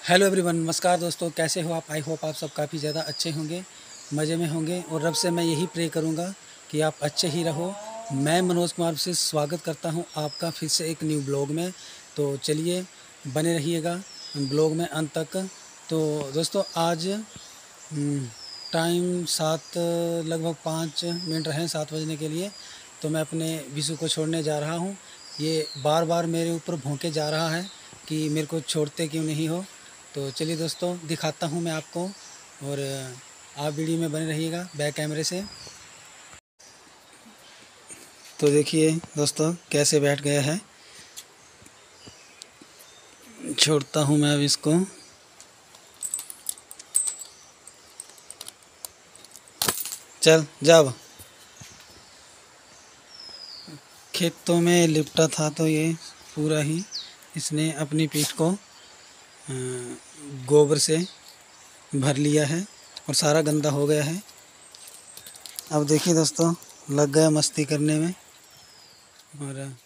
Hello everyone, नमस्कार दोस्तों। कैसे हो आप? आई होप आप सब काफ़ी ज़्यादा अच्छे होंगे, मज़े में होंगे और रब से मैं यही प्रे करूँगा कि आप अच्छे ही रहो। मैं मनोज कुमार से स्वागत करता हूँ आपका फिर से एक न्यू ब्लॉग में। तो चलिए बने रहिएगा ब्लॉग में अंत तक। तो दोस्तों आज टाइम लगभग 5 मिनट रहे 7 बजने के लिए। तो मैं अपने विशु को छोड़ने जा रहा हूँ। ये बार बार मेरे ऊपर भौंके जा रहा है कि मेरे को छोड़ते क्यों नहीं हो। तो चलिए दोस्तों दिखाता हूँ मैं आपको और आप वीडियो में बने रहिएगा बैक कैमरे से। तो देखिए दोस्तों कैसे बैठ गया है। छोड़ता हूँ मैं अब इसको। चल जाओ। खेतों में लिपटा था तो ये पूरा ही इसने अपनी पीठ को गोबर से भर लिया है और सारा गंदा हो गया है। अब देखिए दोस्तों लग गया मस्ती करने में और